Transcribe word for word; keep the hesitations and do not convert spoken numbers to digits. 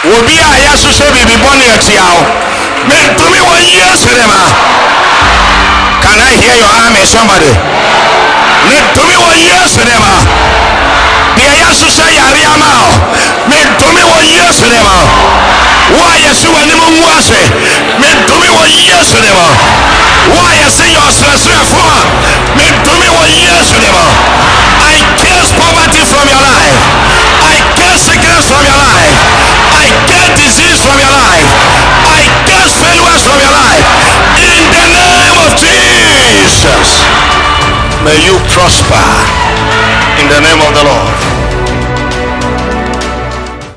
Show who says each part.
Speaker 1: Obi a yasu se bibi boni atiao. Me to me one years rema. Can I hear your amen, somebody? Me to me one years rema. Dia yasu se yari amao. Me to me one years rema. Why yasu wani mumwase? Me to me one years rema. Why yasu your stress for? Me to me one years rema. I curse poverty from your life. I curse sickness from your life. I curse disease from your life. I curse failures from your life. In the name of Jesus. May you prosper in the name of the Lord.